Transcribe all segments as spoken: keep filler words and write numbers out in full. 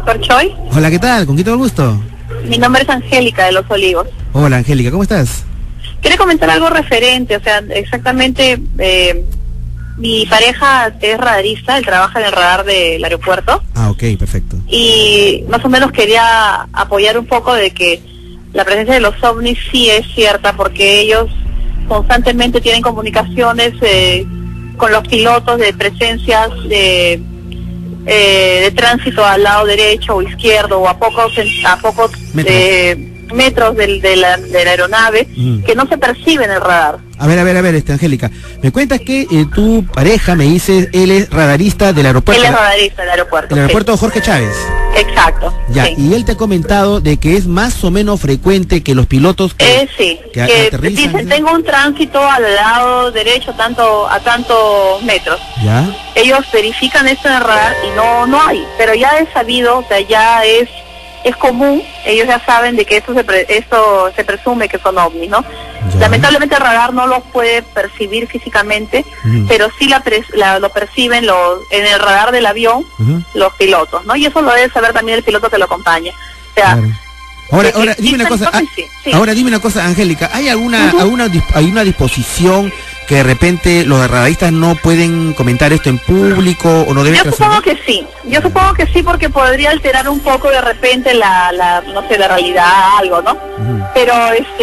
doctor Choi. Hola, ¿qué tal? ¿Con quién tengo el gusto? Mi nombre es Angélica de Los Olivos. Hola, Angélica, ¿cómo estás? Quería comentar algo referente, o sea, exactamente, eh, mi pareja es radarista, él trabaja en el radar del aeropuerto. Ah, ok, perfecto. Y más o menos quería apoyar un poco de que la presencia de los ovnis sí es cierta, porque ellos constantemente tienen comunicaciones eh, con los pilotos de presencias de... Eh, de tránsito al lado derecho o izquierdo o a pocos a pocos metros, eh, metros del, de, la, de la aeronave mm. que no se percibe en el radar. A ver, a ver, a ver, este Angélica, me cuentas que eh, tu pareja, me dices, él es radarista del aeropuerto. Él es radarista del aeropuerto. Del aeropuerto sí. Jorge Chávez. Exacto. Ya, sí. Y él te ha comentado de que es más o menos frecuente que los pilotos que, eh, sí, que, que aterrizan. Dicen, tengo un tránsito al lado derecho tanto a tantos metros. Ya. Ellos verifican esto en el radar y no no hay, pero ya es sabido, o sea, ya es es común, ellos ya saben de que esto se pre, esto se presume que son ovnis, ¿no? Ya. Lamentablemente el radar no los puede percibir físicamente, uh-huh. pero sí la, la lo perciben los en el radar del avión uh-huh. los pilotos, ¿no? Y eso lo debe saber también el piloto que lo acompaña. O sea, claro. Ahora, ahora dime una cosa, ah, sí, sí. ahora dime una cosa, Angélica, ¿hay alguna, uh-huh. alguna hay una disposición que de repente los radaristas no pueden comentar esto en público o no deben? Yo supongo que sí, yo supongo que sí, porque podría alterar un poco de repente la, la no sé, la realidad, algo, ¿no? Uh-huh. Pero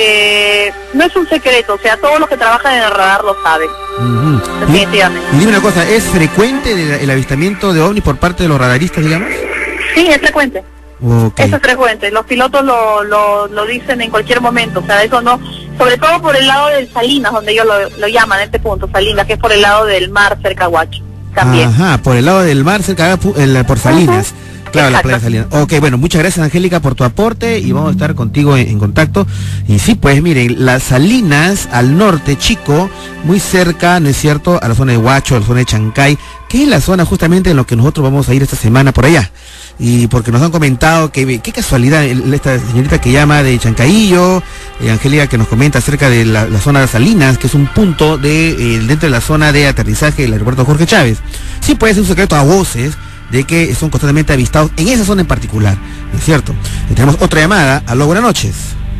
este no es un secreto, o sea, todos los que trabajan en el radar lo saben. Uh-huh. Definitivamente. Y, y dime una cosa, ¿es frecuente el, el avistamiento de ovnis por parte de los radaristas, digamos? Sí, es frecuente. Okay. Eso es frecuente, los pilotos lo, lo, lo dicen en cualquier momento, o sea, eso no, sobre todo por el lado del Salinas, donde ellos lo, lo llaman, este punto, Salinas, que es por el lado del mar cerca a Huacho, también. Ajá, por el lado del mar cerca, el, por Salinas. Uh-huh. Claro, exacto. La playa Salinas. Ok, bueno, muchas gracias, Angélica, por tu aporte y vamos a estar contigo en, en contacto. Y sí, pues miren, las Salinas al norte, chico, muy cerca, ¿no es cierto?, a la zona de Huacho, a la zona de Chancay, que es la zona justamente en la que nosotros vamos a ir esta semana por allá. Y porque nos han comentado que, qué casualidad, esta señorita que llama de Chancaillo, eh, Angélica, que nos comenta acerca de la, la zona de Salinas, que es un punto de eh, dentro de la zona de aterrizaje del aeropuerto Jorge Chávez. Sí puede ser un secreto a voces de que son constantemente avistados en esa zona en particular, ¿no es cierto? Y tenemos otra llamada. Aló, buenas noches.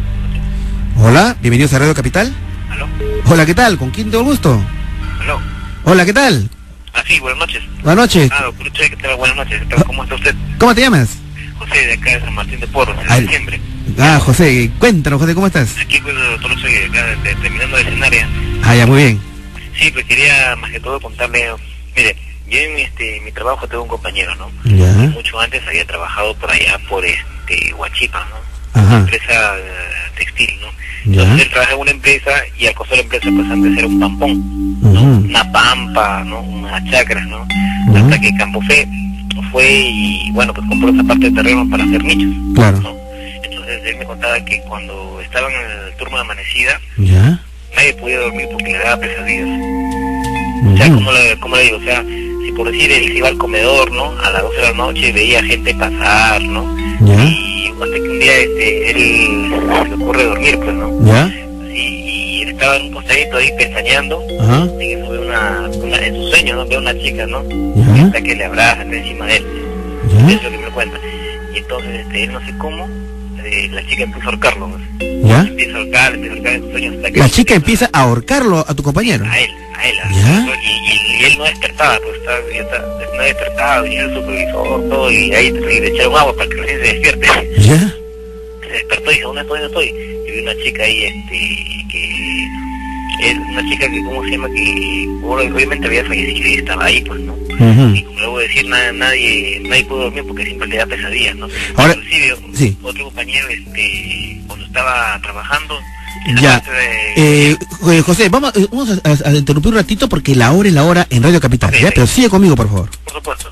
Hola, bienvenidos a Radio Capital. Aló. Hola, ¿qué tal? ¿Con quién tengo el gusto? Aló. Hola, ¿qué tal? Ah, sí, buenas noches. Buenas noches. Ah, doctor Che, ¿qué tal? Buenas noches. ¿Cómo está usted? ¿Cómo te llamas? José, de acá de San Martín de Porres, en Ay. diciembre. Ah, José, cuéntanos, José, ¿cómo estás? Aquí, pues, doctor Che, de acá, de, terminando de escenaria. Ah, ya, muy bien. Sí, pues quería, más que todo, contarle, mire, yo en mi, este, mi trabajo tengo un compañero, ¿no? Ya. Mucho antes había trabajado por allá, por este, Huachipa, ¿no? Ajá. Una empresa uh, textil, ¿no? Ya. Entonces él trabaja en una empresa y al costado de la empresa pues antes era un pampón, ¿no? Uh-huh. Una pampa, ¿no? Unas chacras, ¿no? Uh-huh. Hasta que Campofé fue y bueno, pues compró esa parte de terreno para hacer nichos, claro, ¿no? Entonces él me contaba que cuando estaban en el turno de amanecida, ¿ya? nadie podía dormir porque le daba pesadillas. Uh-huh. O sea, ¿cómo le, cómo le digo? O sea, si por decir él se iba al comedor, ¿no? A las doce de la noche veía gente pasar, ¿no? ¿Ya? Y hasta que un día este, él se le ocurre dormir, pues, ¿no? ¿Ya? Y, y él estaba en un costadito ahí pestañeando. Ajá. Y eso ve una, una, en su sueño, ¿no? Ve una chica, ¿no? ¿Ya? Hasta que le abraza, está encima de él. ¿Ya? Eso es lo que me cuenta. Y entonces, este, él no sé cómo, eh, la chica empieza a ahorcarlo, pues. ¿Ya? Empieza a ahorcar, empieza a ahorcar en sus sueños hasta que... La chica empieza a ahorcarlo a tu compañero. A él, a él. A ¿Ya? y, y, y él no despertaba, pues estaba, ya está, no despertaba, venía el supervisor, todo, y ahí le echaron agua para que recién se despierte. ¿Ya? Se despertó y dijo, ¿dónde estoy? ¿Dónde estoy? Y vi una chica ahí, este, que... Es una chica que, ¿cómo se llama? Que bueno, obviamente había fallecido y estaba ahí, pues, ¿no? Uh-huh. Y como luego decir, nada, nadie nadie pudo dormir porque siempre le da pesadillas, ¿no? Ahora, inclusive, sí. Otro compañero, este, cuando estaba trabajando... Ya, de... eh, José, vamos, vamos a, a interrumpir un ratito porque la hora es la hora en Radio Capital, okay, ¿ya? Sí. Pero sigue conmigo, por favor. Por supuesto.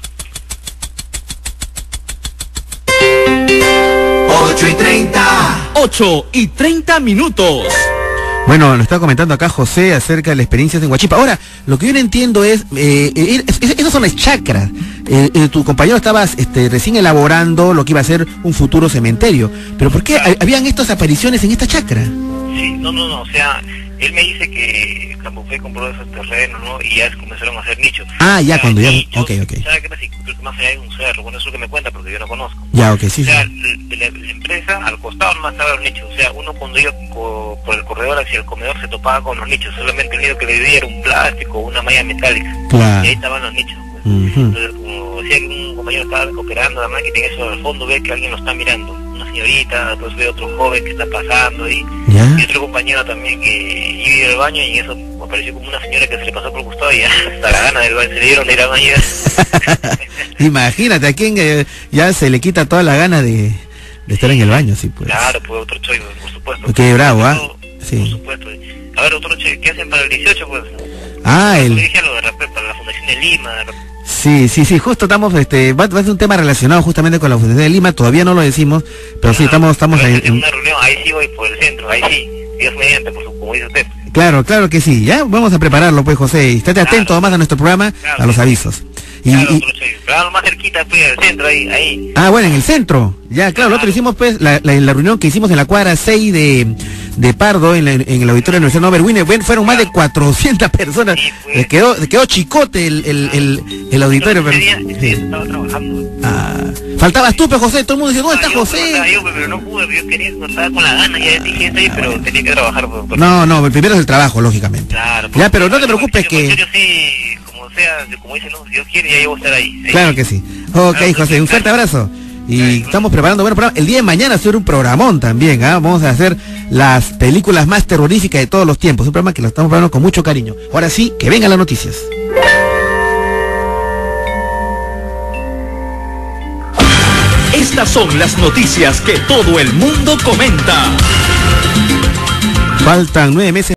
ocho y treinta. ocho y treinta minutos. Bueno, nos está comentando acá José acerca de la experiencia en Huachipa. Ahora, lo que yo no entiendo es, eh, eh, es, es, esas son las chacras eh, eh, tu compañero estaba este, recién elaborando lo que iba a ser un futuro cementerio. Pero ¿por qué Claro. habían estas apariciones en esta chacra? Sí, no, no, no, o sea, él me dice que Campofé compró esos terrenos, ¿no? Y ya comenzaron a hacer nichos. Ah, ya, O sea, cuando ya... nichos, Ok, ok. ¿sabe qué pasa? Creo que más allá hay un cerro, bueno, eso es lo que me cuenta, porque yo no conozco. Ya, ok, sí, O sí. sea, la, la empresa al costado nomás estaba los nichos. O sea, uno cuando iba co- por el corredor hacia el comedor se topaba con los nichos. Solamente el nido que le dividía era un plástico, una malla metálica. Claro. Y ahí estaban los nichos. Pues. Ujú. Entonces, como decía que un compañero estaba operando, además que tiene eso al fondo, ve que alguien lo está mirando. Una señorita, después ve otro joven que está pasando y, ¿Ya? y otro compañero también que iba al baño y eso apareció como una señora que se le pasó por el costado y ya hasta la gana del baño, se le dieron de ir al baño. Imagínate, a quien eh, ya se le quita toda la gana de, de estar en el baño, sí, pues. Claro, pues otro choice, por supuesto. Qué bravo, ¿ah? Por Sí. supuesto. A ver, otro choice, ¿qué hacen para el dieciocho, pues? Ah, Yo el... dije lo de repente, para la Fundación de Lima, de repente. Sí, sí, sí, justo estamos, este, va, va a ser un tema relacionado justamente con la Fundación de Lima, todavía no lo decimos, pero sí, estamos, estamos Pero ahí. es una reunión, ahí sí voy por el centro, ahí sí, Dios mediante, por su, como dice usted. Claro, claro que sí, ya vamos a prepararlo pues, José, y estate Claro. atento además a nuestro programa, Claro. a los avisos. Y, Claro, y- otro choice. Claro, más cerquita, pues, del centro, ahí, ahí. ah, bueno, en el centro, ya, claro, nosotros hicimos pues, la, la, la reunión que hicimos en la cuadra seis de, de Pardo, en, la- en el auditorio de la Universidad Norbert Wiener, bueno, fueron más de cuatrocientas personas, Sí, pues. le quedó, le quedó chicote el, el, el, el auditorio, Ese pero... día, ese día sí. estaba trabajando. Ah, faltabas tú, pues José, todo el mundo dice, ¿dónde Ah, está yo, José? ah, yo, pero no pude, yo quería, no estaba con la gana, ya dije eso ahí, pero tenía que trabajar. Por, por- No, no, el primero es el trabajo, lógicamente. Claro. Ya, pero no te porque- preocupes porque que... Yo sí, como sea, como dice, no, si Dios quiere, ya yo voy a estar ahí. ahí. Claro que sí. Ok, Claro, José, un fuerte claro. abrazo. Y Claro. estamos preparando bueno programa. El día de mañana va a ser un programón también, ¿ah? Vamos a hacer las películas más terroríficas de todos los tiempos. Un programa que lo estamos preparando con mucho cariño. Ahora sí, que vengan las noticias. Estas son las noticias que todo el mundo comenta. Faltan nueve meses.